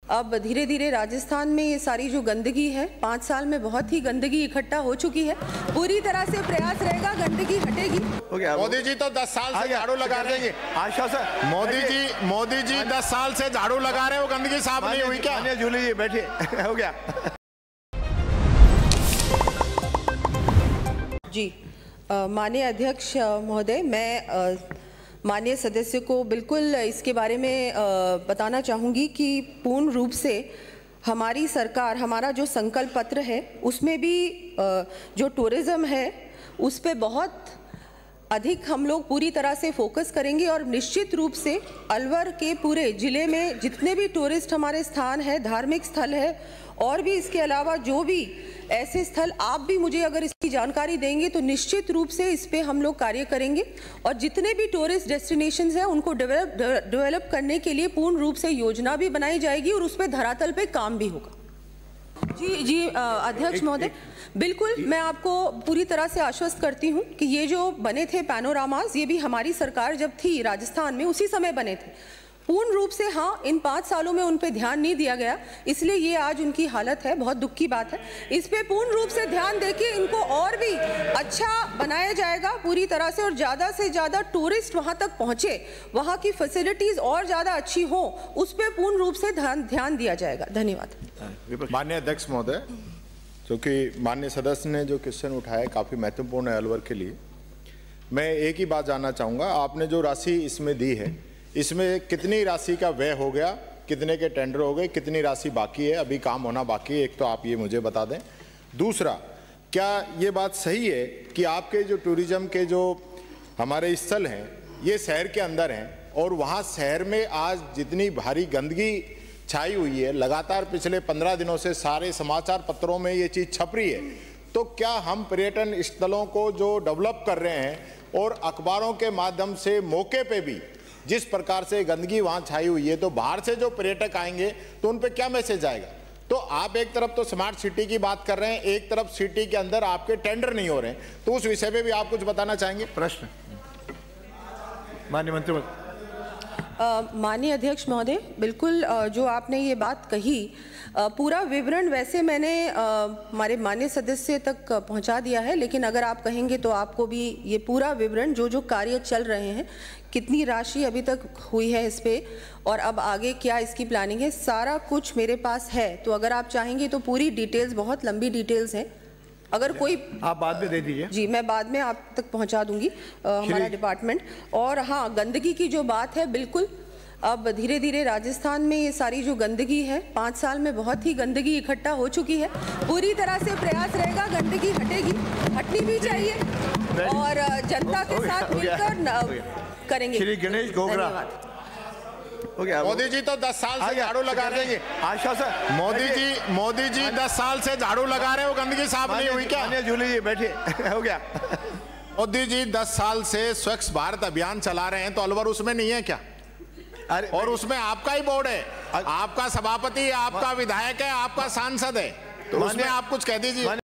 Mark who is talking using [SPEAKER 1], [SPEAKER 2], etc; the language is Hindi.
[SPEAKER 1] अब धीरे धीरे राजस्थान में ये सारी जो गंदगी है, 5 साल में बहुत ही गंदगी इकट्ठा हो चुकी है। पूरी तरह से प्रयास रहेगा, गंदगी हटेगी।
[SPEAKER 2] मोदी जी तो 10 साल से झाड़ू लगा रहे हैं।
[SPEAKER 3] आश्वासन
[SPEAKER 2] मोदी जी 10 साल से झाड़ू लगा रहे हो, गंदगी साफ नहीं हुई क्या?
[SPEAKER 3] जूली जी बैठिए। हो गया
[SPEAKER 1] जी। माननीय अध्यक्ष महोदय, मैं माननीय सदस्य को बिल्कुल इसके बारे में बताना चाहूँगी कि पूर्ण रूप से हमारी सरकार, हमारा जो संकल्प पत्र है उसमें भी जो टूरिज़्म है उस पे बहुत अधिक हम लोग पूरी तरह से फोकस करेंगे और निश्चित रूप से अलवर के पूरे ज़िले में जितने भी टूरिस्ट हमारे स्थान है, धार्मिक स्थल है और भी इसके अलावा जो भी ऐसे स्थल आप भी मुझे अगर इसकी जानकारी देंगे तो निश्चित रूप से इस पे हम लोग कार्य करेंगे और जितने भी टूरिस्ट डेस्टिनेशंस हैं उनको डेवलप करने के लिए पूर्ण रूप से योजना भी बनाई जाएगी और उस पे धरातल पे काम भी होगा। जी अध्यक्ष महोदय, बिल्कुल मैं आपको पूरी तरह से आश्वस्त करती हूँ कि ये जो बने थे पैनोरामास, ये भी हमारी सरकार जब थी राजस्थान में उसी समय बने थे। पूर्ण रूप से हाँ, इन 5 सालों में उन पे ध्यान नहीं दिया गया, इसलिए ये आज उनकी हालत है। बहुत दुख की बात है। इस पे पूर्ण रूप से ध्यान देके इनको और भी अच्छा बनाया जाएगा पूरी तरह से और ज़्यादा टूरिस्ट वहाँ तक पहुँचे, वहाँ की फैसिलिटीज़ और ज़्यादा अच्छी हो, उस पर पूर्ण रूप से ध्यान दिया जाएगा। धन्यवाद।
[SPEAKER 2] माननीय अध्यक्ष महोदय, क्योंकि माननीय सदस्य ने जो क्वेश्चन उठाया काफ़ी महत्वपूर्ण है अलवर के लिए, मैं एक ही बात जानना चाहूँगा। आपने जो राशि इसमें दी है, इसमें कितनी राशि का व्यय हो गया, कितने के टेंडर हो गए, कितनी राशि बाकी है, अभी काम होना बाकी है? एक तो आप ये मुझे बता दें। दूसरा, क्या ये बात सही है कि आपके जो टूरिज्म के जो हमारे स्थल हैं ये शहर के अंदर हैं और वहाँ शहर में आज जितनी भारी गंदगी छाई हुई है, लगातार पिछले 15 दिनों से सारे समाचार पत्रों में ये चीज़ छप रही है, तो क्या हम पर्यटन स्थलों को जो डेवलप कर रहे हैं और अखबारों के माध्यम से मौके पे भी जिस प्रकार से गंदगी वहाँ छाई हुई है, तो बाहर से जो पर्यटक आएंगे तो उन पे क्या मैसेज आएगा? तो आप एक तरफ तो स्मार्ट सिटी की बात कर रहे हैं, एक तरफ सिटी के अंदर आपके टेंडर नहीं हो रहे हैं, तो उस विषय पे भी आप कुछ बताना चाहेंगे?
[SPEAKER 3] प्रश्न माननीय मंत्री।
[SPEAKER 1] माननीय अध्यक्ष महोदय, बिल्कुल जो आपने ये बात कही, पूरा विवरण वैसे मैंने हमारे माननीय सदस्य तक पहुंचा दिया है, लेकिन अगर आप कहेंगे तो आपको भी ये पूरा विवरण जो कार्य चल रहे हैं, कितनी राशि अभी तक हुई है इस पे और अब आगे क्या इसकी प्लानिंग है, सारा कुछ मेरे पास है। तो अगर आप चाहेंगे तो पूरी डिटेल्स, बहुत लंबी डिटेल्स हैं, अगर कोई
[SPEAKER 3] आप बाद में दे दीजिए।
[SPEAKER 1] जी, मैं बाद में आप तक पहुंचा दूंगी हमारा डिपार्टमेंट। और हाँ, गंदगी की जो बात है, बिल्कुल अब धीरे धीरे राजस्थान में ये सारी जो गंदगी है, 5 साल में बहुत ही गंदगी इकट्ठा हो चुकी है। पूरी तरह से प्रयास रहेगा, गंदगी हटेगी, हटनी भी चाहिए और जनता के साथ मिलकर करेंगे।
[SPEAKER 3] श्री गणेश गोगरा।
[SPEAKER 2] मोदी जी तो 10 साल से झाड़ू लगा रहे हैं।
[SPEAKER 3] आश्वासन
[SPEAKER 2] मोदी जी 10 साल से झाड़ू लगा रहे हो, गंदगी साफ नहीं हुई क्या?
[SPEAKER 3] जूली जी बैठिए। हो गया।
[SPEAKER 2] मोदी जी 10 साल से स्वच्छ भारत अभियान चला रहे हैं, तो अलवर उसमें नहीं है क्या?
[SPEAKER 3] अरे
[SPEAKER 2] और उसमें आपका ही बोर्ड है, आपका सभापति, आपका विधायक है, आपका सांसद है, तो उसमें आप कुछ कह दीजिए।